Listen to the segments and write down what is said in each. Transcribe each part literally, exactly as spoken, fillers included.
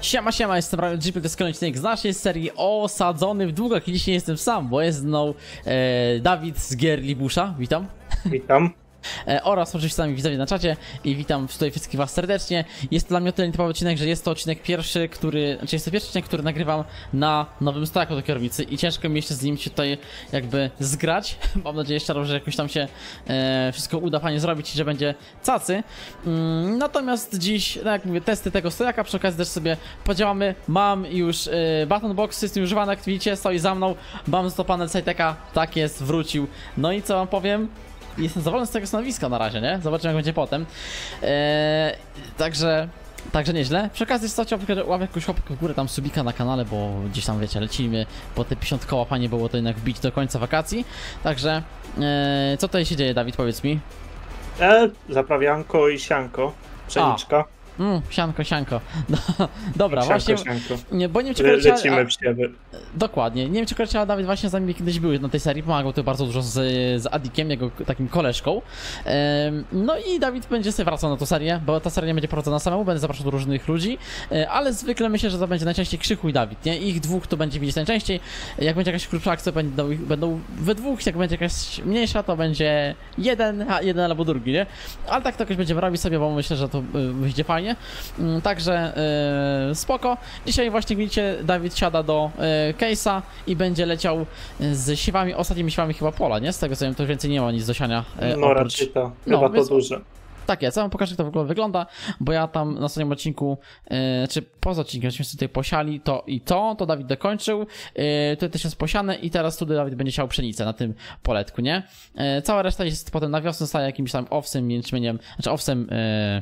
Siema, siema, jestem Ryan G P, to jest kolejny odcinek z naszej serii Osadzony w długach i dzisiaj nie jestem sam, bo jest mną e, Dawid z gier Libusza, witam. Witam. E, oraz oczywiście sami widzowie na czacie i witam tutaj wszystkich was serdecznie. Jest to dla mnie o tyle nietypowy odcinek, że jest to odcinek pierwszy, który, znaczy jest to pierwszy odcinek, który nagrywam na nowym staku do kierownicy i ciężko mi jeszcze z nim się tutaj jakby zgrać. Mam nadzieję szczerze, że jakoś tam się e, wszystko uda fajnie zrobić i że będzie cacy. Mm, natomiast dziś, no jak mówię, testy tego stojaka, przy okazji też sobie podziałamy. Mam już e, button box, system używany, jak widzicie, stoi za mną. Mam za to panel Siteka, tak jest, wrócił. No i co wam powiem? Jestem zadowolony z tego stanowiska na razie, nie? Zobaczymy jak będzie potem. Eee, także, także nieźle. Przy okazji zostawcie łapkę jakąś łapkę w górę, tam subika na kanale, bo gdzieś tam wiecie, lecimy po te pięćdziesiąt koła, fajnie było to jednak wbić do końca wakacji. Także, eee, co tutaj się dzieje, Dawid, powiedz mi? E, zaprawianko i sianko. Pszeniczka. Mm, sianko, sianko. No, dobra, sianko, właśnie. Sianko. Nie, bo nie wiem, czy Le, kojarzycie, lecimy a, w siebie. Dokładnie. Nie wiem, czy kojarzycie, Dawid właśnie z nami kiedyś były na tej serii. Pomagał tu bardzo dużo z, z Adikiem, jego takim koleżką. Ehm, no i Dawid będzie sobie wracał na tą serię, bo ta seria nie będzie prowadzona samemu, będę zapraszał do różnych ludzi, e, ale zwykle myślę, że to będzie najczęściej Krzychu i Dawid, nie? Ich dwóch to będzie widzieć najczęściej. Jak będzie jakaś krótsza akcja, będą, będą we dwóch, jak będzie jakaś mniejsza, to będzie jeden, a jeden albo drugi, nie? Ale tak to jakoś będziemy robić sobie, bo myślę, że to y, wyjdzie fajnie. Mm, także y, spoko. Dzisiaj właśnie widzicie, Dawid siada do y, case'a i będzie leciał z siewami, ostatnimi siewami chyba pola, nie? Z tego co wiem, to więcej nie ma nic do siania. Y, No oprócz... raczej to, No, chyba więc... to duże. Tak jest, ja wam pokażę jak to w ogóle wygląda, bo ja tam na ostatnim odcinku, yy, czy poza odcinkiem, żeśmy tutaj posiali to i to, to Dawid dokończył, yy, to też jest posiane i teraz tutaj Dawid będzie siał pszenicę na tym poletku, nie? Yy, cała reszta jest potem na wiosnę, staje jakimś tam owsem, jęczmieniem, znaczy owsem, yy,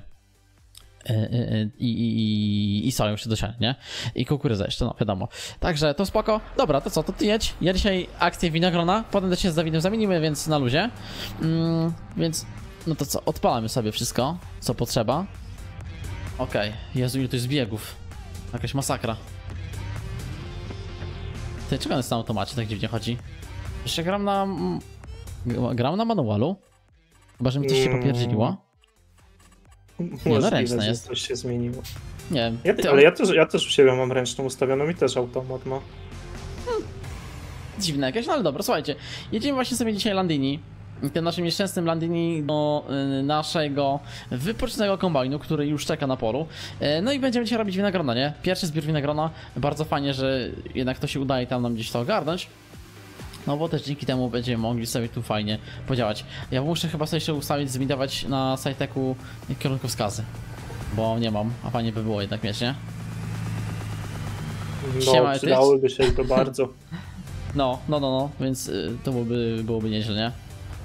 I, i, i, i soją jeszcze do siania, nie? I kukurydzę jeszcze, no wiadomo. Także to spoko. Dobra, to co, to ty jedź. Ja dzisiaj akcję winogrona, potem też się z Dawidem zamienimy, więc na luzie. Mm, więc, no to co, odpalamy sobie wszystko, co potrzeba. Okej, okay. Jezu, ile to jest biegów. Jakaś masakra. Ty, czego on jest na automacie, tak dziwnie chodzi? Jeszcze gram na... gram na manualu? Chyba, że mi coś się popierdzieliło. Nie, no ręczne jest. Coś się zmieniło. Nie wiem. Ja, ty, ale ja też, ja też u siebie mam ręczną ustawioną i też automat ma. Hmm. Dziwne jakieś, no ale dobra, słuchajcie. Jedziemy właśnie sobie dzisiaj Landini. Tym naszym nieszczęsnym Landini do y, naszego wypoczynnego kombajnu, który już czeka na polu. Y, no i będziemy dzisiaj robić winogrona, nie? Pierwszy zbiór winogrona. Bardzo fajnie, że jednak to się udaje tam nam gdzieś to ogarnąć. No bo też dzięki temu będziemy mogli sobie tu fajnie podziałać. Ja muszę chyba sobie jeszcze ustawić, zmidować na Siteku kierunkowskazy. Bo nie mam, a fajnie by było jednak mieć, nie? No, Siema, przydałyby się to bardzo. No, no, no, no, więc y, to byłoby, byłoby nieźle, nie?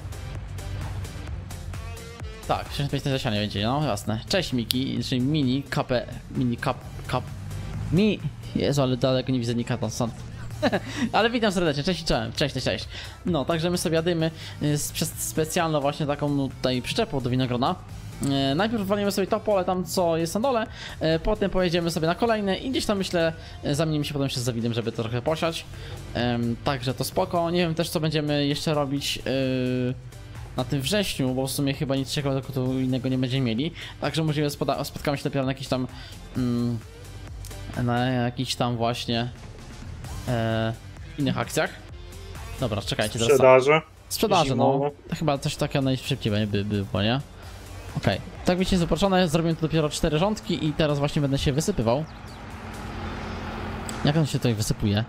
Tak, sześćdziesiąt pięć na zasianie będzie, no jasne. Cześć Miki, czyli mini, kapę, mini, kap, kap, mi... Jezu, ale daleko nie widzę nikata stąd. Ale witam serdecznie, cześć i cześć, cześć, cześć, cześć. No, także my sobie jademy przez specjalną właśnie taką no, tutaj przyczepą do winogrona. E, najpierw walimy sobie to pole tam, co jest na dole, e, potem pojedziemy sobie na kolejne i gdzieś tam myślę, e, zamienimy się potem się z Dawidem, żeby to trochę posiać. E, także to spoko, nie wiem też co będziemy jeszcze robić e, na tym wrześniu, bo w sumie chyba nic ciekawego innego nie będziemy mieli. Także możliwe spotkamy się dopiero na jakiś tam, mm, na jakiś tam właśnie E, innych akcjach. Dobra, czekajcie teraz. Sprzedaże. Sprzedaże, no. Chyba coś takiego najszybciej by było, nie? Okej. Okay. Tak wiecie, zaproszone, zrobiłem tu dopiero cztery rządki i teraz właśnie będę się wysypywał. Jak on się tutaj wysypuje?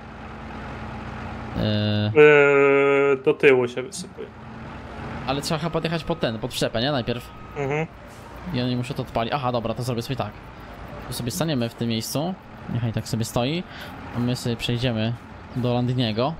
E... Eee, do tyłu się wysypuje. Ale trzeba chyba podjechać pod ten, pod przyczepę, nie? Najpierw. Mhm. I oni muszą to odpalić. Aha, dobra, to zrobię sobie tak. Tu sobie staniemy w tym miejscu. Niechaj tak sobie stoi. A my sobie przejdziemy do Landiniego.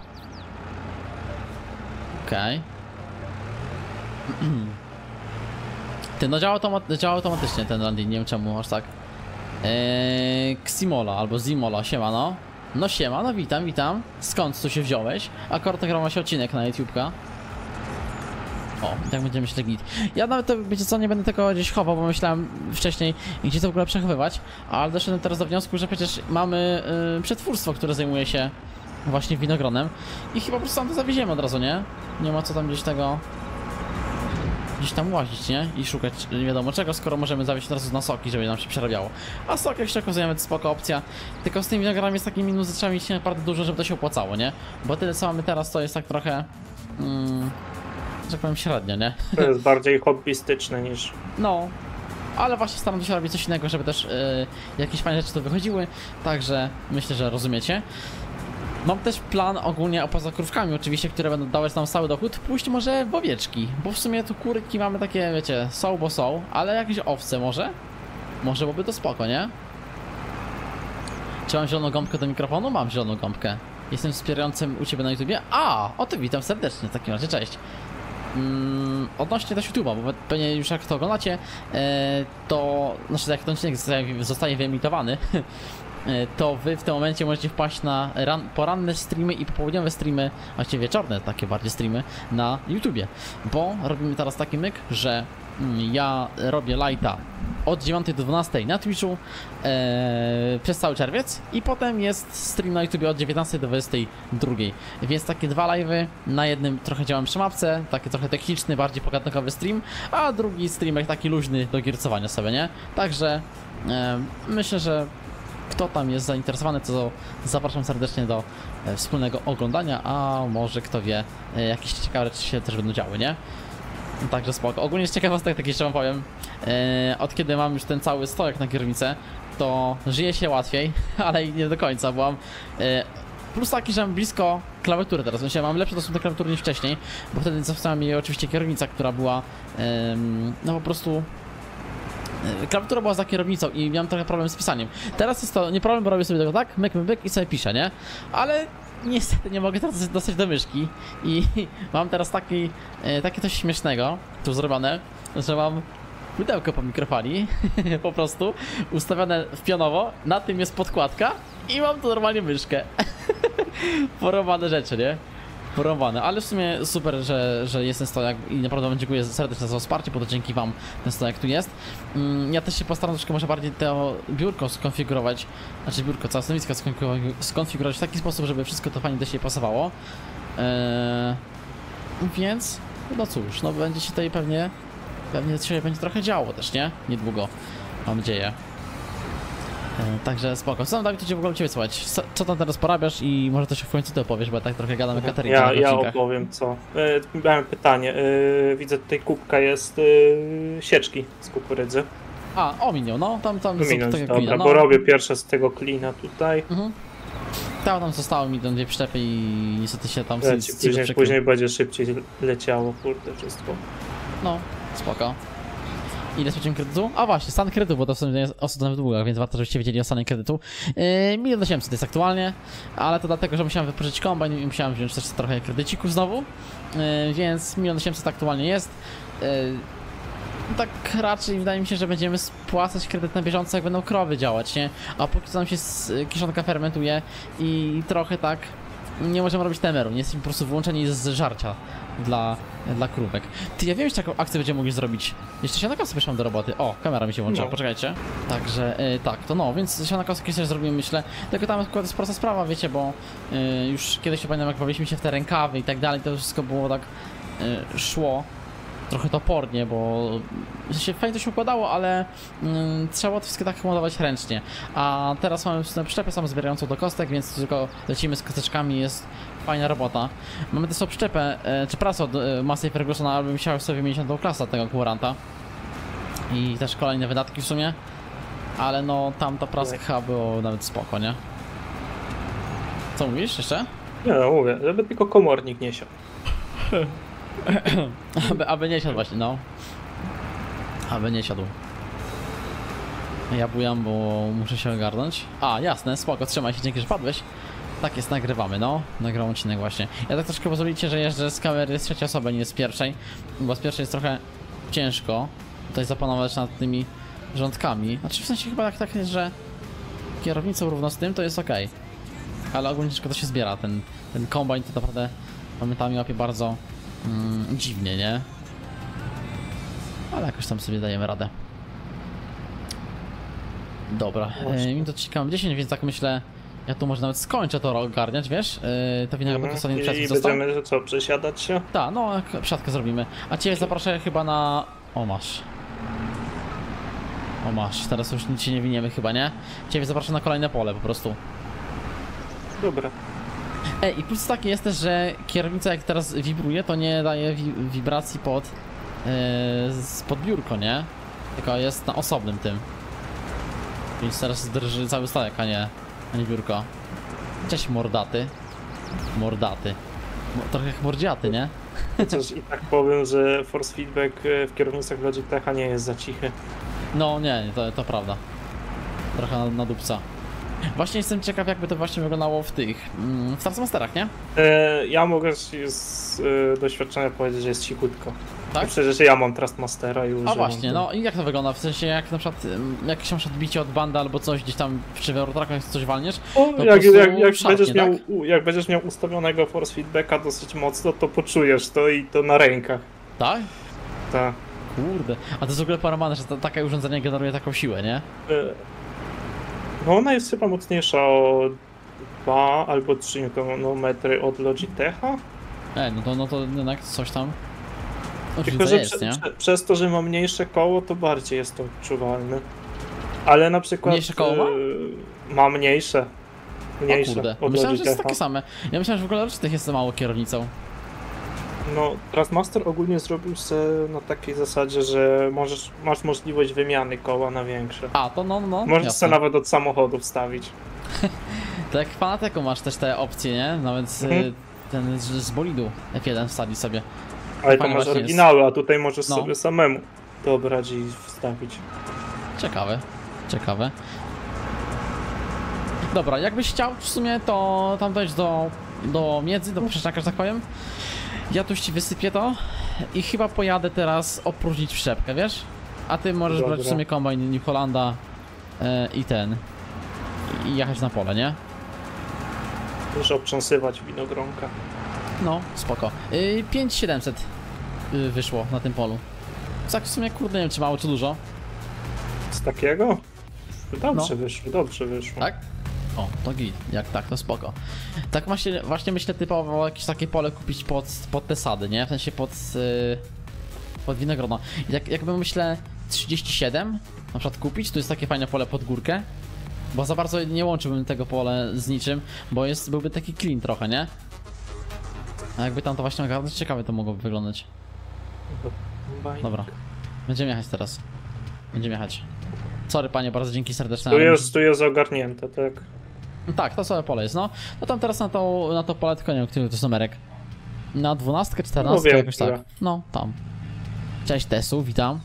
Okej. Okay. Ty, no działa, automat działa automatycznie ten Landin, nie wiem czemu aż tak. Eee, Ximola albo Zimola, siema no. No siema, no witam, witam. Skąd tu się wziąłeś? Akurat nagrał się odcinek na YouTube'ka. O, i tak będziemy się git. Ja nawet to, wiecie co, nie będę tego gdzieś chował, bo myślałem wcześniej, gdzie to w ogóle przechowywać, ale doszedłem teraz do wniosku, że przecież mamy yy, przetwórstwo, które zajmuje się właśnie winogronem i chyba po prostu tam to zawieziemy od razu, nie? Nie ma co tam gdzieś tego gdzieś tam łazić, nie? I szukać nie wiadomo czego, skoro możemy zawieźć od razu na soki, żeby nam się przerabiało. A sok, jak się okazujemy, to spoko opcja. Tylko z tymi winogradami jest taki minus, że trzeba mieć naprawdę dużo, żeby to się opłacało, nie? Bo tyle co mamy teraz, to jest tak trochę... Mm, że tak powiem średnio, nie? To jest bardziej hobbystyczne niż... No, ale właśnie staram się robić coś innego, żeby też yy, jakieś fajne rzeczy tu wychodziły, także myślę, że rozumiecie. Mam też plan ogólnie poza krówkami oczywiście, które będą dawać nam stały dochód, pójść może w owieczki, bo w sumie tu kurki mamy takie, wiecie, są bo są, ale jakieś owce może? Może byłoby to spoko, nie? Czy mam zieloną gąbkę do mikrofonu? Mam zieloną gąbkę. Jestem wspierającym u Ciebie na YouTubie. A, o to witam serdecznie w takim razie, cześć. Mm, odnośnie też YouTube'a, bo pewnie już jak to oglądacie, e, to, znaczy jak ten odcinek zostaje, zostaje wyemitowany, to wy w tym momencie możecie wpaść na ran, poranne streamy i popołudniowe streamy, właściwie wieczorne takie bardziej streamy na YouTubie, bo robimy teraz taki myk, że mm, ja robię lighta od dziewiątej do dwunastej na Twitchu e, przez cały czerwiec i potem jest stream na YouTubie od dziewiętnastej do dwudziestej drugiej, więc takie dwa live'y, na jednym trochę działam przy mapce, taki trochę techniczny, bardziej pogadankowy stream, a drugi streamek taki luźny do giercowania sobie, nie? Także e, myślę, że kto tam jest zainteresowany, to zapraszam serdecznie do e, wspólnego oglądania, a może kto wie, e, jakieś ciekawe rzeczy się też będą działy, nie? Także spoko. Ogólnie z ciekawostek, tak jeszcze wam powiem, e, od kiedy mam już ten cały stojak na kierownicę, to żyje się łatwiej, ale i nie do końca, bo mam e, plus taki, że mam blisko klawiatury teraz, w sensie mam lepszy dostęp do klawiatury niż wcześniej, bo wtedy została mi oczywiście kierownica, która była e, no po prostu... Klawiatura była za kierownicą i miałem trochę problem z pisaniem. Teraz jest to nie problem, bo robię sobie tego tak, myk, myk, myk i sobie piszę, nie? Ale niestety nie mogę teraz dostać do myszki i mam teraz taki, takie coś śmiesznego tu zrobione, że mam pudełko po mikrofali, po prostu ustawione w pionowo, na tym jest podkładka i mam tu normalnie myszkę. Porąbane rzeczy, nie? Porąbane, ale w sumie super, że, że jest ten stojak i naprawdę wam dziękuję serdecznie za wsparcie, bo to dzięki wam ten stojak tu jest. Ja też się postaram troszkę może bardziej to biurko skonfigurować, znaczy biurko, całe stanowisko skonfigurować w taki sposób, żeby wszystko to fajnie do siebie pasowało. Eee, więc, no cóż, no będzie się tutaj pewnie, pewnie się będzie trochę działo też, nie? Niedługo, mam nadzieję. Także spoko. Co tam, Dawid, cię w ogóle ciebie słuchać? Co, co tam teraz porabiasz i może też w końcu ty opowiesz, bo ja tak trochę gadam jak Katarina. Ja, ja opowiem co. E, miałem pytanie. E, widzę tutaj kubka jest e, sieczki z kukurydzy. A, ominął, no tam tam Minąć, tego dobra, klina, no. bo robię pierwsze z tego klina tutaj. Mhm. Tam, tam zostało mi tam dwie przyczepy i niestety się tam Ja ci później, później będzie szybciej leciało, kurde, wszystko. No, spoko. Ile spłaciłem kredytu? A właśnie, stan kredytu, bo to w sumie jest osobno w długach, więc warto, żebyście wiedzieli o stanie kredytu. Yy, milion osiemset jest aktualnie, ale to dlatego, że musiałem wypożyczyć kombajn i musiałem wziąć też trochę kredycików znowu. Yy, więc milion osiemset aktualnie jest. Yy, tak raczej wydaje mi się, że będziemy spłacać kredyt na bieżąco, jak będą krowy działać, nie? A póki co nam się kiszonka fermentuje i trochę tak nie możemy robić temeru, nie jesteśmy po prostu wyłączeni z żarcia dla, dla krówek. Ty, ja wiem jeszcze jaką akcję będziemy mogli zrobić. Jeszcze sianakowsy wyszłam do roboty. O, kamera mi się włączyła, No. Poczekajcie. Także yy, tak, to no, więc sianakowsy kiedyś też zrobimy, myślę. Tylko tam akurat jest prosta sprawa, wiecie, bo yy, już kiedyś się pamiętam, jak bawiliśmy się w te rękawy i tak dalej, to wszystko było tak yy, szło trochę topornie, bo się fajnie to się układało, ale mm, trzeba to wszystko tak modować ręcznie. A teraz mamy przyczepę samozbierającą do kostek, więc tylko lecimy z kosteczkami, jest fajna robota. Mamy też przyczepę, e, czy prasę od e, Massey Fergusona, ale bym chciał sobie mieć na tą klasę tego kuranta. I też kolejne wydatki w sumie. Ale no tam ta praska chyba było nawet spoko, nie? Co mówisz jeszcze? Nie no, mówię, żeby tylko komornik nie siadł. aby, aby nie siadł właśnie, no. Aby nie siadł. Ja bujam, bo muszę się ogarnąć. A, jasne, spoko, trzymaj się, dzięki, że padłeś. Tak jest, nagrywamy, no. Nagrałem odcinek właśnie. Ja tak troszkę pozwolicie, że jeżdżę z kamery z trzeciej osoby, nie z pierwszej. Bo z pierwszej jest trochę ciężko tutaj zapanować nad tymi rządkami. Znaczy w sensie chyba tak, tak jest, że kierownicą równo z tym to jest ok. Ale ogólnie tylko to się zbiera. Ten, ten kombajn to naprawdę momentami łapie bardzo mm, dziwnie, nie? Ale jakoś tam sobie dajemy radę. Dobra, e, mi to ciekawe dziesięć, więc tak myślę Ja tu może nawet skończę to ogarniać, wiesz? Yy, to winogron Mhm. ostatni I przed został. będziemy, że co, przesiadać się? Tak, no przodkę zrobimy. A ciebie zaproszę chyba na... O masz. O masz, teraz już nic się nie winiemy chyba, nie? Ciebie zapraszam na kolejne pole po prostu. Dobra. Ej, i plus taki jest też, że kierownica jak teraz wibruje, to nie daje wi wibracji pod... Yy, pod biurko, nie? Tylko jest na osobnym tym. Więc teraz drży cały stajek, a nie, a nie biurko. Cześć mordaty. Mordaty. Mo trochę jak mordziaty, nie? Chociaż i tak powiem, że force feedback w kierownicach Logitecha nie jest za cichy. No nie, to, to prawda. Trochę na, na dupca. Właśnie jestem ciekaw, jakby to właśnie wyglądało w tych... Mm, w Taskmasterach, nie? E, ja mogę z, z e, doświadczenia powiedzieć, że jest cichutko. Tak? Przecież ja mam Trustmastera i A używam. właśnie, no i jak to wygląda? W sensie jak na przykład ym, jakieś na przykład bicie od bandy albo coś gdzieś tam przy Eurotrackach coś walniesz, O, to jak, po prostu jak, jak, szarpnie, będziesz miał, tak? u, jak będziesz miał ustawionego force feedbacka dosyć mocno, to poczujesz to i to na rękach. Tak? Tak. Kurde. A to jest w ogóle paranormalne, że to, takie urządzenie generuje taką siłę, nie? E, no ona jest chyba mocniejsza o dwa albo trzy newtonometry od Logitecha. Ej, no to, no to jednak coś tam... Tylko, Różnica że jest, prze, nie? prze, przez to, że ma mniejsze koło, to bardziej jest to odczuwalne. Ale na przykład... Mniejsze koło ma? e, ma mniejsze. Mniejsze O kurde. od Myślałem, że jest Logitecha. takie same. Ja myślałem, że w ogóle Logitech jest za mało kierownicą. No, Trustmaster ogólnie zrobił się na takiej zasadzie, że możesz, masz możliwość wymiany koła na większe. A, to no, no, Możesz jasne. sobie nawet od samochodu wstawić. To jak w Fanateku masz też te opcje, nie? Nawet z, Mhm. ten z, z bolidu F jeden wsadzi sobie. Ale to Fajnie masz właśnie oryginały, a tutaj możesz No. sobie samemu dobrać i wstawić. Ciekawe, ciekawe. Dobra, jakbyś chciał w sumie, to tam dojść do, do miedzy, do przyczaka, że tak powiem. Ja tu ci wysypię to i chyba pojadę teraz opróżnić przyczepkę, wiesz? A ty możesz Dobra. brać w sumie kombajn New Hollanda e, i ten. I jechać na pole, nie? Możesz oprząsywać winogronka. No, spoko. Yy, pięć tysięcy siedemset yy, wyszło na tym polu. Tak w sumie, kurde, nie wiem czy mało, czy dużo. Z takiego? Dobrze No. wyszło, dobrze wyszło. Tak? O, to git. Jak tak, to spoko. Tak właśnie, właśnie myślę typowo jakieś takie pole kupić pod, pod te sady, nie? W sensie pod, yy, pod winogrono. I jak, jakbym myślę trzydzieści siedem na przykład kupić, to jest takie fajne pole pod górkę. Bo za bardzo nie łączyłbym tego pole z niczym, bo jest, byłby taki clean trochę, nie? A jakby tam to właśnie ogarnąć, ciekawe to mogłoby wyglądać. Bajnik. Dobra. Będziemy jechać teraz. Będziemy jechać. Sorry panie, bardzo dzięki serdeczne. Tu ale jest, tu jest ogarnięte, tak? muszę- Tak, to sobie pole jest, no. No tam teraz na to, na to pole, tylko nie wiem, który to jest numerek. Na dwunastkę, czternastkę, wiem, jakoś tak. które. No, tam. Cześć Tesu, witam.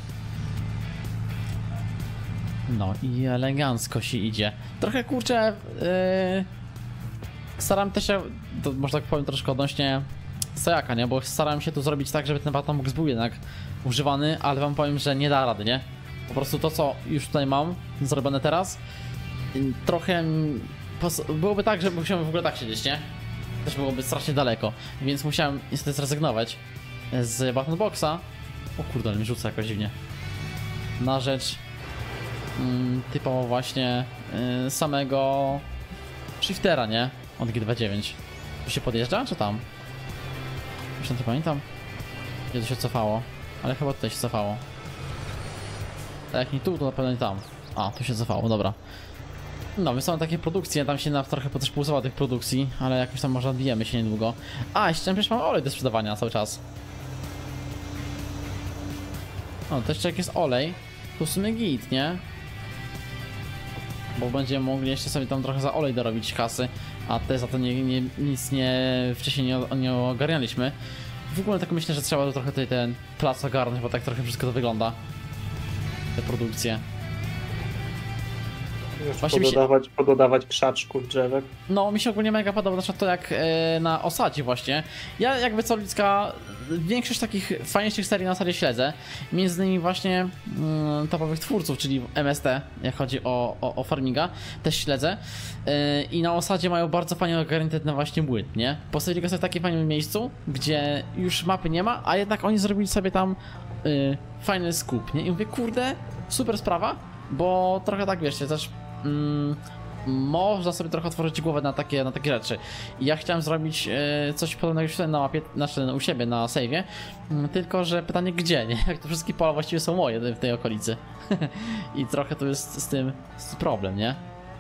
No i elegancko się idzie. Trochę kurczę, yy, staram też się, to może tak powiem troszkę odnośnie stojaka, nie? Bo starałem się tu zrobić tak, żeby ten Batambox był jednak używany, ale wam powiem, że nie da rady, nie? Po prostu to, co już tutaj mam zrobione teraz, yy, trochę pos- byłoby tak, że musiałem w ogóle tak siedzieć, nie? Też byłoby strasznie daleko, więc musiałem niestety zrezygnować z Batamboxa. O kurde, ale mi rzuca jakoś dziwnie. Na rzecz mm, typowo właśnie y, samego shiftera, nie? Od G dwadzieścia dziewięć. Tu się podjeżdża, czy tam? Już nie pamiętam. Gdzie to się cofało? Ale chyba tutaj się cofało. A jak nie tu, to na pewno nie tam. A, tu się cofało, dobra. No, my są takie produkcje, tam się na, trochę też pulsowało tych produkcji, ale jakoś tam może odbijemy się niedługo. A, jeszcze przecież mamy olej do sprzedawania cały czas. No, to jeszcze jak jest olej, to w sumie git, nie? Bo będziemy mogli jeszcze sobie tam trochę za olej dorobić kasy, a te za to nie, nie, nic nie wcześniej nie, nie ogarnialiśmy. W ogóle tak myślę, że trzeba tu trochę tutaj ten plac ogarnąć, bo tak trochę wszystko to wygląda. Te produkcje. Już Właśnie mi się- pododawać, pododawać krzaczków, drzewek. No, mi się ogólnie mega podoba na przykład to jak e, na Osadzie właśnie. Ja jakby co ludzka, większość takich fajniejszych serii na Osadzie śledzę. Między innymi właśnie mm, topowych twórców, czyli M S T, jak chodzi o, o, o farminga, też śledzę. E, I na Osadzie mają bardzo fajnie ogarnięty ten właśnie błęd, nie? Postawili go sobie w takim fajnym miejscu, gdzie już mapy nie ma, a jednak oni zrobili sobie tam y, fajny skup, nie? I mówię, kurde, super sprawa, bo trochę tak, wiesz, też... Mm, można sobie trochę otworzyć głowę na takie, na takie rzeczy. I ja chciałem zrobić e, coś podobnego już tutaj na mapie, znaczy u siebie na save'ie, mm, tylko że pytanie gdzie, nie? Jak to wszystkie pola właściwie są moje w tej okolicy. I trochę tu jest z tym, z tym problem, nie?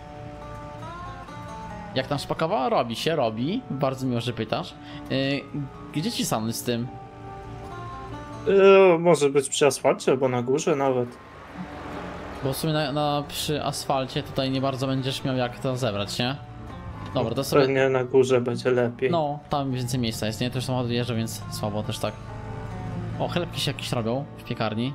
Jak tam szpakowa? Robi się, robi. Bardzo miło, że pytasz. E, gdzie ci Sany z tym? E, może być przy asfalcie albo na górze nawet. Bo w sumie na, na, przy asfalcie tutaj nie bardzo będziesz miał jak to zebrać, nie? Dobra, to sobie... Pewnie na górze będzie lepiej. No, tam więcej miejsca jest, nie? To już samochód jeżdżą, więc słabo też tak. O, chlebki się jakieś robią w piekarni.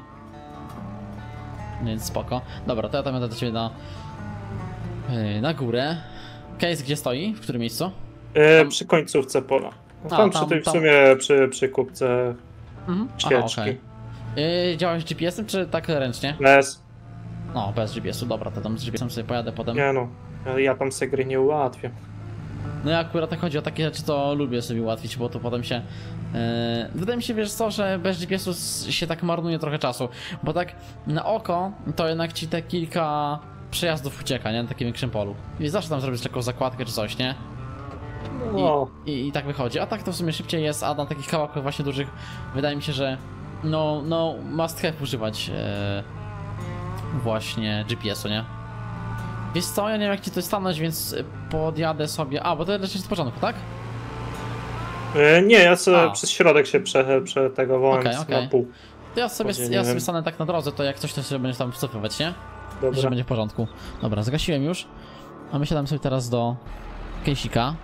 Więc spoko. Dobra, to ja tam jadę do ciebie na... Yy, na górę. Case gdzie stoi? W którym miejscu? E, Tam... Przy końcówce pola. No, A, tam, tam, przy tej w tam. sumie przy, przy kupce Mhm. świeczki. Aha, okay. yy, działałeś G P S-em czy tak ręcznie? Bez. No, bez G P S-u, dobra, to tam z G P S-em sobie pojadę potem. Nie no, ja tam sobie gry nie ułatwiam. No ja akurat tak chodzi o takie rzeczy, to lubię sobie ułatwić, bo to potem się... Yy, wydaje mi się, wiesz co, że bez G P S-u się tak marnuje trochę czasu, bo tak na oko to jednak ci te kilka przejazdów ucieka, nie? Na takim większym polu. I zawsze tam zrobisz taką zakładkę czy coś, nie? No. I, i, I tak wychodzi, a tak to w sumie szybciej jest, a na takich kawałkach właśnie dużych wydaje mi się, że no, no must have używać e, właśnie G P S-u, nie? Wiesz co, ja nie wiem jak ci to stanąć, więc podjadę sobie, a bo to lecisz z początku, tak? E, nie, ja sobie A. przez środek się prze, prze tego wołem Okej, okej. na pół. To ja sobie, ja Podzieliłem. sobie stanę tak na drodze, to jak coś to sobie będziesz tam wcofywać, nie? Że Dobra. będzie w porządku. Dobra, zgasiłem już, a my siadamy sobie teraz do kejsika.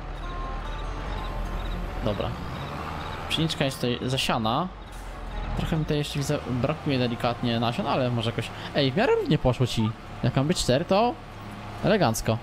Dobra. Pszeniczka jest tutaj zasiana. Trochę mi tutaj jeszcze widzę, brakuje delikatnie nasion, ale może jakoś... Ej, w miarę równie poszło ci. Jak mam być cztery, to elegancko.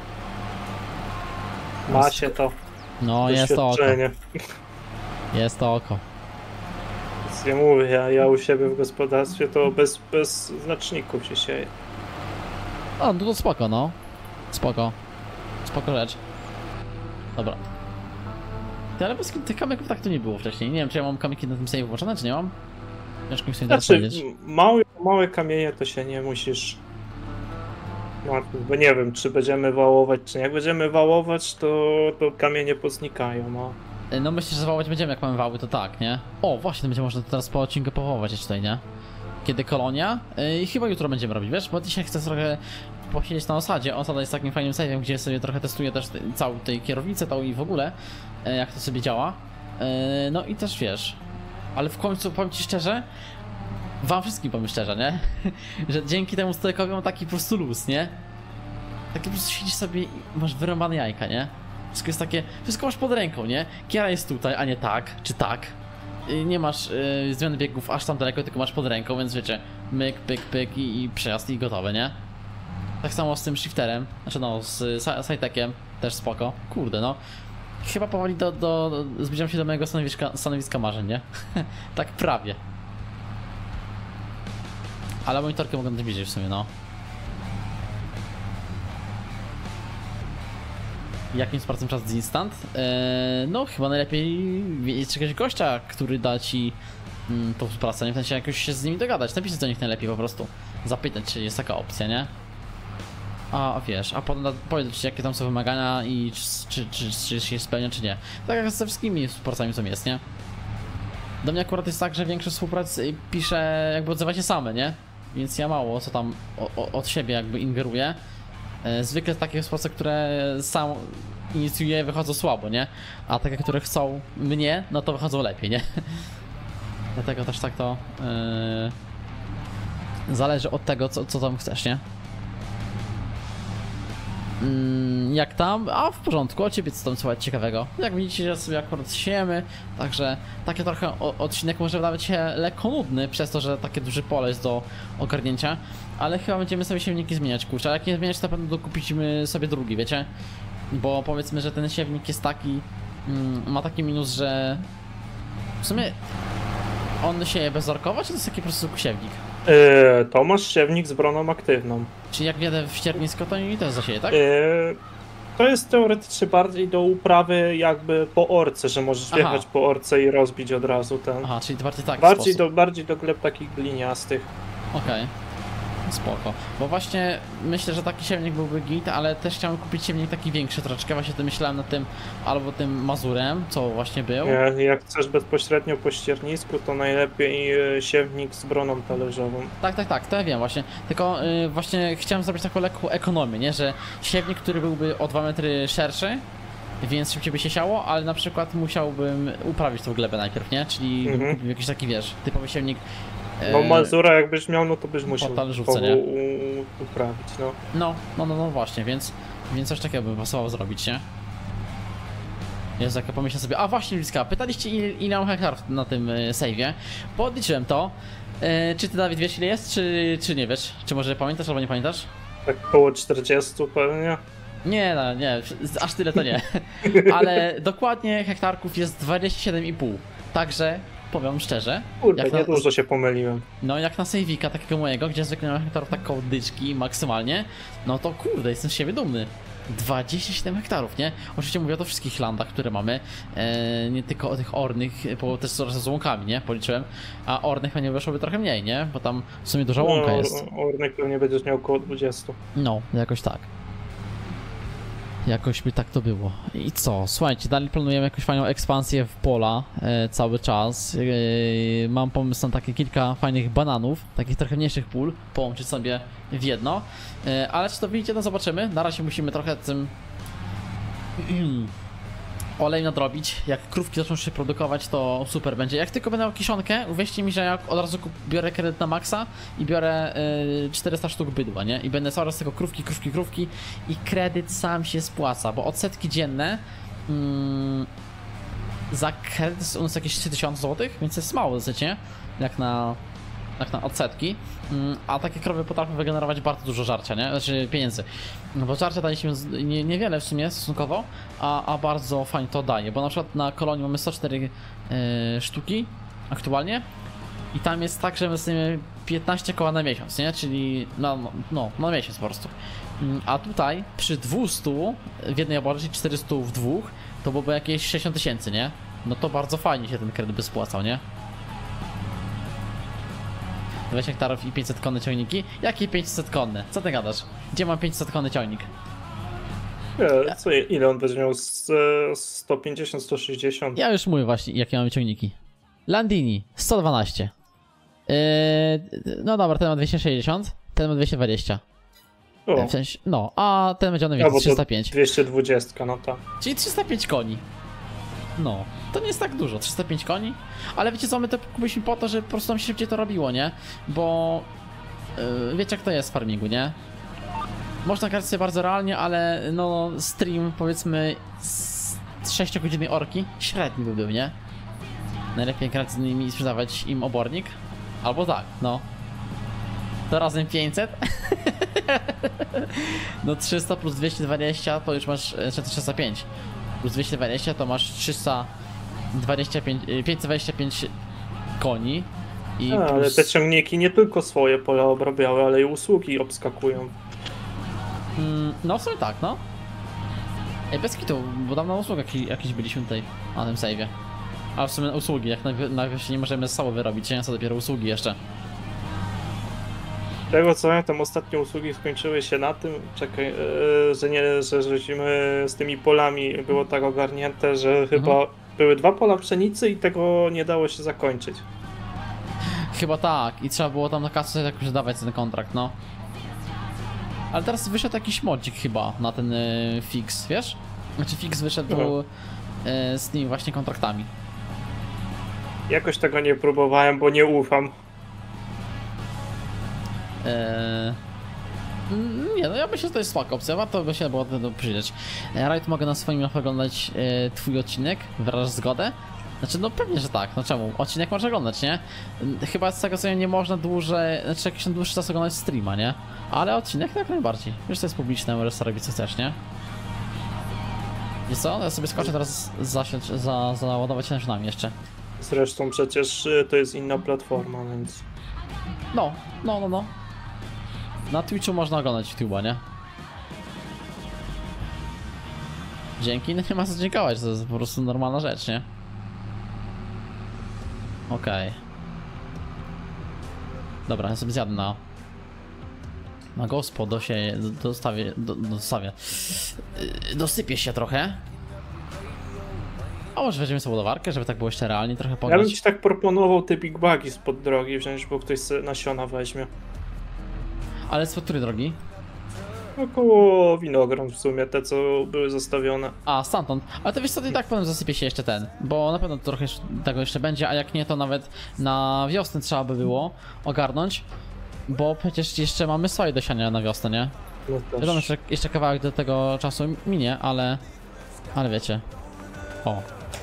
Ma się to No, jest to oko. doświadczenie. Jest to oko. Więc ja mówię, ja, ja u siebie w gospodarstwie to bez, bez znaczników się sieje. O, no to spoko, no. Spoko. Spoko rzecz. Dobra. Ty, ale bez tych kamyków tak to nie było wcześniej. Nie wiem, czy ja mam kamyki na tym save włączone, czy nie mam? Ciężko mi sobie teraz Znaczy, powiedzieć. małe, małe kamienie to się nie musisz martwić, bo nie wiem, czy będziemy wałować, czy nie. Jak będziemy wałować, to, to kamienie poznikają, no. No myślę, że wałować będziemy, jak mamy wały, to tak, nie? O, właśnie, to będzie można teraz po odcinku powołać jeszcze tutaj, nie? Kiedy kolonia? I chyba jutro będziemy robić, wiesz? Bo dzisiaj chcę trochę posiedzieć na osadzie. Osada jest takim fajnym save'em, gdzie sobie trochę testuję też całą tej kierownicę, tą i w ogóle, jak to sobie działa. No i też wiesz, ale w końcu powiem ci szczerze, wam wszystkim powiem szczerze, nie? Że dzięki temu stojakowi mam taki po prostu luz, nie? Taki po prostu siedzisz sobie i masz wyrąbane jajka, nie? Wszystko jest takie, wszystko masz pod ręką, nie? Kiera jest tutaj, a nie tak, czy tak. Nie masz yy, zmiany biegów aż tam daleko, tylko masz pod ręką, więc wiecie, myk, pyk, pyk i, i przejazd i gotowe, nie? Tak samo z tym shifterem, znaczy no, z Sitekiem też spoko. Kurde, no. Chyba powoli do, do, do, zbliżam się do mojego stanowiska, stanowiska marzeń, nie? Tak prawie. Ale monitorkę mogę bliżej w sumie, no. Jakim sprawdzam czas z instant? Eee, no chyba najlepiej mieć jakiegoś gościa, który da ci mm, tą współpracę, nie w sensie jakoś się z nimi dogadać, napisać do nich najlepiej po prostu. Zapytać, czy jest taka opcja, nie? A wiesz, a potem powiedzieć ci jakie tam są wymagania i czy, czy, czy, czy się spełnia, czy nie. Tak jak ze wszystkimi współpracami co jest, nie? Do mnie akurat jest tak, że większość współprac pisze, jakby odzywa się same, nie? Więc ja mało co tam o, o, od siebie jakby ingeruję. Zwykle takie współprace, które sam inicjuję, wychodzą słabo, nie? A takie, które chcą mnie, no to wychodzą lepiej, nie? Dlatego też tak to yy, zależy od tego, co, co tam chcesz, nie? Yy, jak tam? A w porządku, o ciebie co tam słuchać ciekawego? Jak widzicie, że sobie akurat siejemy, także taki trochę odcinek może wydawać się lekko nudny, przez to, że takie duże pole jest do ogarnięcia. Ale chyba będziemy sobie siewniki zmieniać, kurczę, a jak nie zmieniać, to na pewno dokupimy sobie drugi, wiecie? Bo powiedzmy, że ten siewnik jest taki, mm, ma taki minus, że w sumie on sieje bezorkowo, czy to jest taki po prostu siewnik? Yy, to masz siewnik z broną aktywną. Czyli jak wjadę w ściernisko, to mi też zasieje, tak? Yy, to jest teoretycznie bardziej do uprawy jakby po orce, że możesz Aha. wjechać po orce i rozbić od razu ten. Aha, czyli to bardziej taki bardziej, sposób. do, bardziej do gleb takich gliniastych. Okej. Okay. Spoko, bo właśnie myślę, że taki siewnik byłby git, ale też chciałem kupić siewnik taki większy troszeczkę, właśnie to myślałem nad tym, albo tym Mazurem, co właśnie był. Nie, jak chcesz bezpośrednio po ściernisku, to najlepiej e, siewnik z broną talerzową. Tak, tak, tak, to ja wiem właśnie, tylko yy, właśnie chciałem zrobić taką lekką ekonomię, nie, że siewnik, który byłby o dwa metry szerszy, więc szybciej by się siało, ale na przykład musiałbym uprawić tą glebę najpierw, nie, czyli bym Mhm. kupił jakiś taki, wiesz, typowy siewnik. No yy, Mazura jakbyś miał, no to byś musiał po talerzówce, typowo nie? u- uprawić, no. No, no, no, no właśnie, więc, więc coś takiego by pasowało zrobić, nie? Jezu, jak ja pomyślę sobie, a właśnie Liska, pytaliście ile, ile mam hektarów na tym y, save'ie. Podliczyłem to. Y, czy ty, Dawid, wiesz ile jest, czy, czy nie wiesz? Czy może pamiętasz albo nie pamiętasz? Tak koło czterdzieści pewnie. Nie, no, nie, aż tyle to nie. Ale dokładnie hektarków jest dwadzieścia siedem i pół. Także, powiem szczerze, Kurde, jak na, nie dużo się pomyliłem. no jak na save'ika takiego mojego, gdzie zwykle mam hektarów tak koło dyczki maksymalnie, no to kurde, jestem z siebie dumny. dwadzieścia siedem hektarów, nie? Oczywiście mówię o to wszystkich landach, które mamy, e, nie tylko o tych ornych, bo też coraz z łąkami, nie? Policzyłem, a ornych pewnie wyszłoby trochę mniej, nie? Bo tam w sumie duża łąka No, jest. Ornek pewnie będziesz miał około dwadzieścia. No, jakoś tak. Jakoś by tak to było. I co? Słuchajcie, dalej planujemy jakąś fajną ekspansję w pola e, cały czas. E, mam pomysł na takie kilka fajnych bananów, takich trochę mniejszych pól, połączyć sobie w jedno. E, ale czy to wyjdzie, no zobaczymy. Na razie musimy trochę tym olej nadrobić. Jak krówki zaczną się produkować, to super będzie. Jak tylko będę miał kiszonkę, uwierzcie mi, że ja od razu kup- biorę kredyt na maksa i biorę y, czterysta sztuk bydła, nie? I będę cały czas tylko krówki, krówki, krówki i kredyt sam się spłaca, bo odsetki dzienne mm, za kredyt jest u nas jakieś trzy tysiące złotych, więc jest mało dosyć, nie? Jak na, jak na odsetki. Mm, a takie krowy potrafią wygenerować bardzo dużo żarcia, nie? Znaczy pieniędzy. No bo żarcia daliśmy z- nie, niewiele w sumie stosunkowo, a, a bardzo fajnie to daje, bo na przykład na kolonii mamy sto cztery e, sztuki aktualnie i tam jest tak, że my dostajemy piętnaście koła na miesiąc, nie? Czyli no, no, no na miesiąc po prostu. Mm, A tutaj przy dwieście w jednej oborze, czyli czterysta w dwóch, to byłoby jakieś sześćdziesiąt tysięcy, nie? No to bardzo fajnie się ten kredyt by spłacał, nie? dwadzieścia hektarów i pięćset konne ciągniki? Jakie pięćset konne? Co ty gadasz? Gdzie mam pięćset konny ciągnik? Nie, co, ile on będzie miał? Z, e, sto pięćdziesiąt, sto sześćdziesiąt? Ja już mówię właśnie, jakie mamy ciągniki. Landini, sto dwanaście. Yy, no dobra, ten ma dwieście sześćdziesiąt, ten ma dwieście dwadzieścia. O, W sensie, no, a ten będzie on albo więcej, to trzysta pięć. dwieście dwadzieścia, no tak. Czyli trzysta pięć koni. No, to nie jest tak dużo, trzysta pięć koni. Ale wiecie co, my to kupiliśmy po to, że po prostu nam się szybciej to robiło, nie? Bo yy, wiecie jak to jest w farmingu, nie? Można grać sobie bardzo realnie, ale no stream powiedzmy z sześciogodzinnej orki średni by był, nie? Najlepiej grać z nimi i sprzedawać im obornik. Albo tak, no. To razem pięćset. No trzysta plus dwieście dwadzieścia to już masz, e, trzysta pięć. Plus dwieście dwadzieścia to masz trzysta dwadzieścia pięć, e, pięćset dwadzieścia pięć koni. I A, ale plus... te ciągniki nie tylko swoje pola obrabiały, ale i usługi obskakują. Mm, no w sumie tak, no. Ej, bez kitu, bo dawno usług jakiś, jakiś byliśmy tutaj na tym save'ie. A w sumie usługi, jak najpierw nie możemy z cały wyrobić, nie? Co dopiero usługi jeszcze. Tego co pamiętam, ostatnie usługi skończyły się na tym, czekaj, e, że nie, że żeśmy z tymi polami było tak ogarnięte, że chyba były dwa pola pszenicy i tego nie dało się zakończyć. Chyba tak, i trzeba było tam na kasę jakoś dawać ten kontrakt, no. Ale teraz wyszedł jakiś modzik chyba na ten y, fix, wiesz? Znaczy fix wyszedł Mhm. y, z tymi właśnie kontraktami. Jakoś tego nie próbowałem, bo nie ufam. Eee... mm, Nie, no ja myślę, że to jest spoko opcja, warto by się było do przyjrzeć. E, Rajd, mogę na swoim oglądać e, twój odcinek, wyrażasz zgodę? Znaczy, no pewnie, że tak, no czemu? Odcinek można oglądać, nie? Mm, Chyba z tego co nie można dłużej, znaczy jakiś tam dłuższy czas oglądać streama, nie? Ale odcinek jak najbardziej. Wiesz, to jest publiczne, możesz sobie robić co chcesz, nie? Wiesz co? Ja sobie skoczę teraz zasiąść, za, załadować się nami jeszcze. Zresztą przecież e, to jest inna platforma, więc... No, no, no, no. Na Twitchu można oglądać YouTube'a, nie? Dzięki, no nie ma co dziękować, to jest po prostu normalna rzecz, nie? Okej. Dobra, ja sobie zjadę na Na gospo dosie, dostawię, do, dostawię. Yy, dosypię się trochę. A może weźmiemy sobie ładowarkę, żeby tak było jeszcze realnie trochę Ja bym pograć. ci tak proponował te big bagi spod drogi wziąć, bo ktoś se nasiona weźmie. Ale z której drogi? Około winogron w sumie, te co były zostawione. A, stamtąd. Ale to wiesz co, to i tak potem zasypie się jeszcze ten. Bo na pewno trochę jeszcze- tego jeszcze będzie, a jak nie, to nawet na wiosnę trzeba by było ogarnąć. Bo przecież jeszcze mamy soję do siania na wiosnę, nie? No Wiadomo, też. że jeszcze kawałek do tego czasu minie, ale... Ale wiecie. O.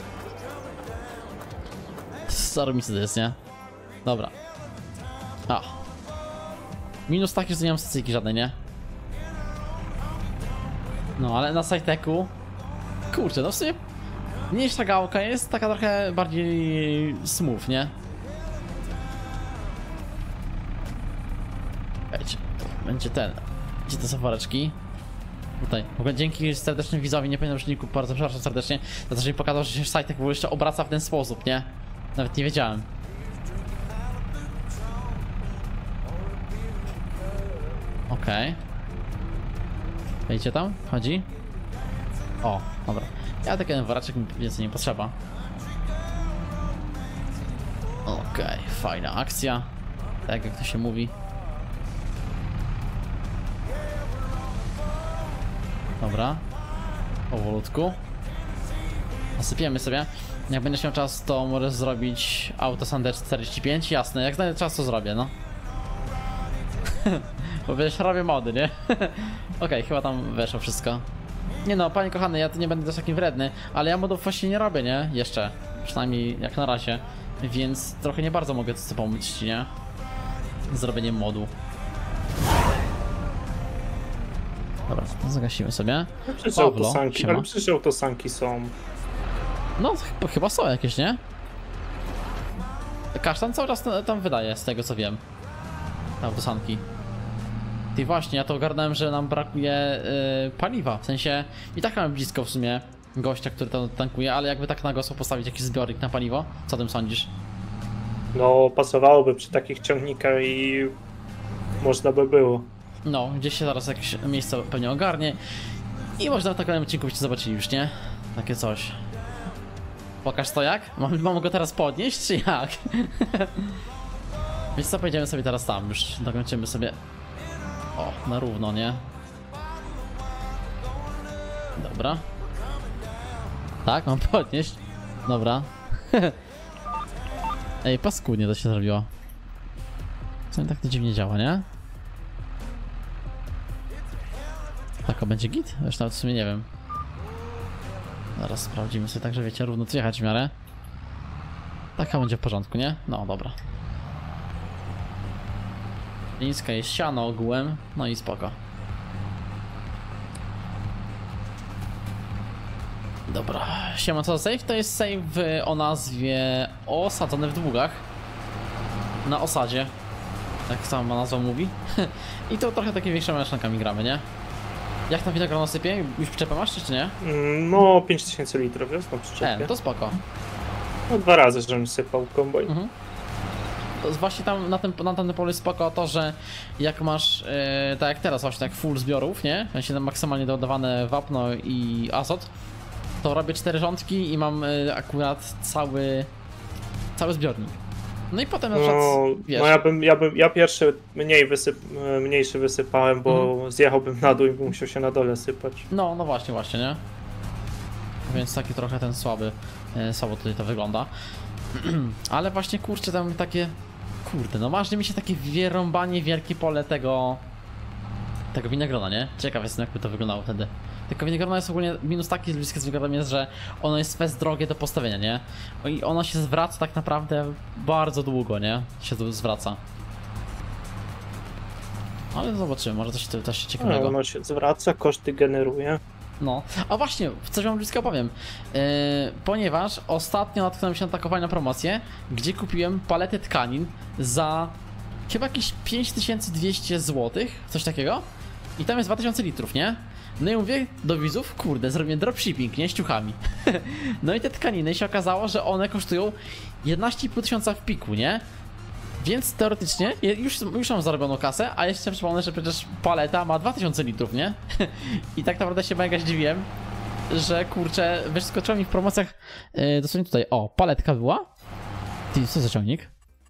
Zarobicy to jest, nie? Dobra. A. Minus taki, że nie mam stacyjki żadnej, nie? No, ale na Sajteku... Kurczę, no w sumie... Mniejsza gałka jest taka trochę bardziej smooth, nie? Wiecie, to będzie ten... Gdzie te safareczki? Tutaj. W ogóle dzięki serdecznym widzowi, nie pamiętam już bardzo przepraszam serdecznie, za to, że mi pokazał, że się Sajtek w ogóle jeszcze obraca w ten sposób, nie? Nawet nie wiedziałem. Okej. Okay. Wejdzie tam? Chodzi? O, dobra. Ja taki jeden woreczek mi więcej nie potrzeba. Okej, okay, fajna akcja. Tak jak to się mówi. Dobra. Powolutku. Nasypiemy sobie. Jak będziesz miał czas, to możesz zrobić auto Sander czterdzieści pięć. Jasne, jak znajdę czas, to zrobię, no. Bo wiesz, robię mody, nie? Okej, okay, chyba tam weszło wszystko. Nie no, panie kochany, ja tu nie będę też taki wredny, ale ja modów właśnie nie robię, nie? Jeszcze. Przynajmniej jak na razie. Więc trochę nie bardzo mogę co pomóc ci, nie? Z zrobieniem modu. Dobra, zagasimy sobie. No przecież Pawlo, autosanki, siema. ale przecież autosanki są. No, ch chyba są jakieś, nie? Kasztan cały czas tam wydaje, z tego co wiem. Autosanki. Ty właśnie, ja to ogarnąłem, że nam brakuje yy, paliwa. W sensie, i tak mamy blisko w sumie gościa, który to tankuje, ale jakby tak na gosło postawić jakiś zbiornik na paliwo? Co o tym sądzisz? No, pasowałoby przy takich ciągnikach i można by było. No, gdzieś się zaraz jakieś miejsce pewnie ogarnie. I można w takim odcinku byście zobaczyli już, nie? Takie coś. Pokaż to jak? Mam, mam go teraz podnieść, czy jak? Więc co, pojedziemy sobie teraz tam, już dokończymy sobie. O, na równo, nie? Dobra. Tak, mam podnieść. Dobra. Ej, paskudnie to się zrobiło. Co tak to dziwnie działa, nie? Taka będzie git? Już nawet w sumie nie wiem. Zaraz sprawdzimy sobie tak, że wiecie, równo tu jechać w miarę. Taka będzie w porządku, nie? No, dobra. Niska jest siano ogółem, no i spoko. Dobra, siema, co za save? To jest save o nazwie Osadzony w długach. Na osadzie. Tak sama nazwa mówi. I to trochę takie większymi maszynkami gramy, nie? Jak tam winogron sypie? Już przyczepę masz, czy nie? Mm, No, pięć tysięcy litrów jest na E, przyczepie. no to spoko. No dwa razy, żebym sypał kombajn. Mhm. To jest właśnie tam na tym, na tym polu jest spoko to, że jak masz, yy, tak jak teraz właśnie, tak full zbiorów, nie? W sensie tam maksymalnie dodawane wapno i azot, to robię cztery rządki i mam yy, akurat cały, cały zbiornik. No i potem na przykład, No, wiesz, no ja bym, ja bym, ja pierwszy mniej wysyp, mniejszy wysypałem, bo Mhm. zjechałbym na dół i bym musiał się na dole sypać. no, no właśnie, właśnie, nie? Więc taki trochę ten słaby, yy, słabo tutaj to wygląda. Ale właśnie, kurczę, tam takie... Kurde, no marznie mi się takie wyrąbanie wielkie pole tego... Tego winogrona, nie? Ciekaw jestem, jakby to wyglądało wtedy. Tylko winogrona jest ogólnie... Minus taki bliskie z winogronem jest, że ono jest fest drogie do postawienia, nie? I ono się zwraca tak naprawdę bardzo długo, nie? Się tu zwraca. Ale zobaczymy, może coś, coś No, ciekawego. ono się zwraca, koszty generuje. No, a właśnie, coś wam blisko opowiem, yy, ponieważ ostatnio natknąłem się na taką fajną promocję, gdzie kupiłem paletę tkanin za chyba jakieś pięć tysięcy dwieście złotych, coś takiego, i tam jest dwa tysiące litrów, nie? No i mówię do widzów, kurde, zrobię dropshipping, nie, z ciuchami. No i te tkaniny się okazało, że one kosztują jedenaście i pół tysiąca w piku, nie? Więc teoretycznie je- już, już mam zarobioną kasę, a jeszcze przypomnę, że przecież paleta ma dwa tysiące litrów, nie? I tak naprawdę się mega zdziwiłem, że kurczę, wyskoczyło mi w promocjach yy, dosłownie tutaj, o, paletka była. Ty, co za ciągnik?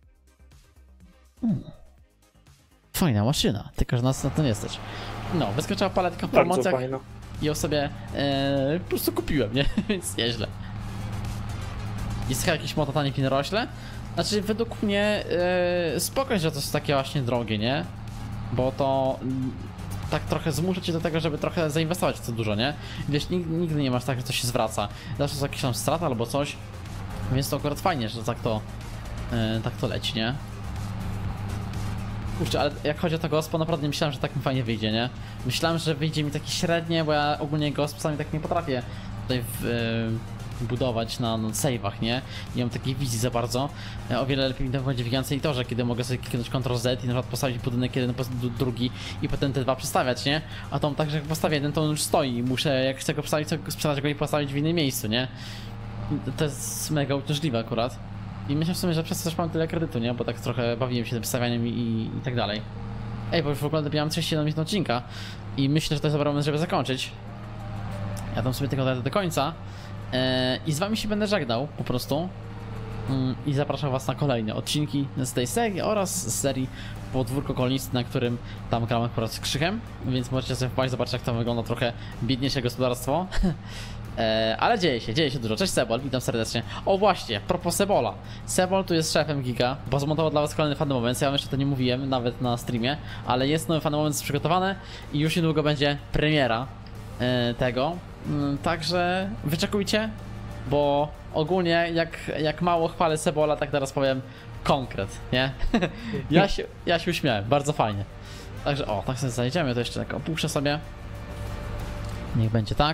Hmm. Fajna maszyna, tylko że nas na to nie stać. No, wyskoczyła paletka w Bardzo promocjach fajno. i ją sobie yy, po prostu kupiłem, nie? Więc nieźle. Jest chyba jakiś mototanik w Inrośle? Znaczy, według mnie yy, spoko, że to jest takie właśnie drogie, nie? Bo to mm, tak trochę zmusza cię do tego, żeby trochę zainwestować w to dużo, nie? Wiesz, nigdy, nigdy nie masz tak, że coś się zwraca. Zawsze jest jakaś tam strata albo coś. Więc to akurat fajnie, że tak to, yy, tak to leci, nie? Kurczę, ale jak chodzi o to gospo, naprawdę nie myślałem, że tak mi fajnie wyjdzie, nie? Myślałem, że wyjdzie mi taki średnie, bo ja ogólnie gosp sami tak nie potrafię tutaj w, yy, budować na, na save'ach, nie? Nie mam takiej wizji za bardzo. E, O wiele lepiej mi to będzie w Gigant Editorze, kiedy mogę sobie kliknąć Ctrl Z i na przykład postawić budynek jeden, po- d- drugi i potem te dwa przestawiać, nie? A to tak, że jak postawię jeden, to on już stoi i muszę, jak chcę go postawić, to sprzedać go i postawić w innym miejscu, nie? I to jest mega uciążliwe akurat. I myślę w sumie, że przez to też mam tyle kredytu, nie? Bo tak trochę bawiłem się tym stawianiem i, i, i tak dalej. Ej, bo już w ogóle dobijam trzydzieści siedem minut odcinka i myślę, że to jest dobry moment, żeby zakończyć. Ja tam sobie tego daję do końca eee, i z wami się będę żegnał po prostu mm, i zapraszam was na kolejne odcinki z tej serii oraz z serii Podwórko Kolnisty, na którym tam gramy akurat z Krzychem, więc możecie sobie wpaść, zobaczyć jak tam wygląda trochę biedniejsze gospodarstwo. E, ale dzieje się, dzieje się dużo. Cześć Sebol, witam serdecznie. O właśnie, propos Sebola. Sebol tu jest szefem Giga, bo zmontował dla was kolejny fan moment. Ja wam jeszcze to nie mówiłem, nawet na streamie, ale jest nowy fan moment przygotowany i już niedługo będzie premiera e, tego. Mm, Także wyczekujcie, bo ogólnie jak, jak mało chwalę Sebola, tak teraz powiem konkret, nie? ja, się, ja się uśmiałem, bardzo fajnie. Także o, tak sobie zajdziemy, to jeszcze tak opuszczę sobie. Niech będzie tak.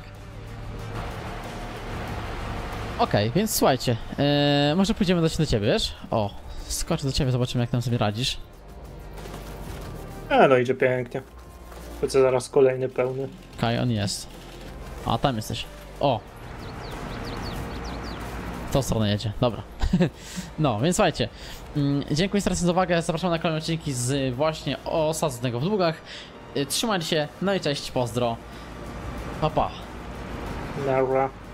Okej, więc słuchajcie, yy, może pójdziemy do, do ciebie, wiesz? O, skoczę do ciebie, zobaczymy jak tam sobie radzisz. A no idzie pięknie. Chcę zaraz kolejny pełny. Okej, on jest. A, tam jesteś. O! W tą stronę jedzie, dobra. No, więc słuchajcie, mm, dziękuję serdecznie za uwagę, zapraszam na kolejne odcinki z właśnie Osadzonego w Długach. Yy, trzymajcie się, no i cześć, pozdro. Pa, pa. Nara.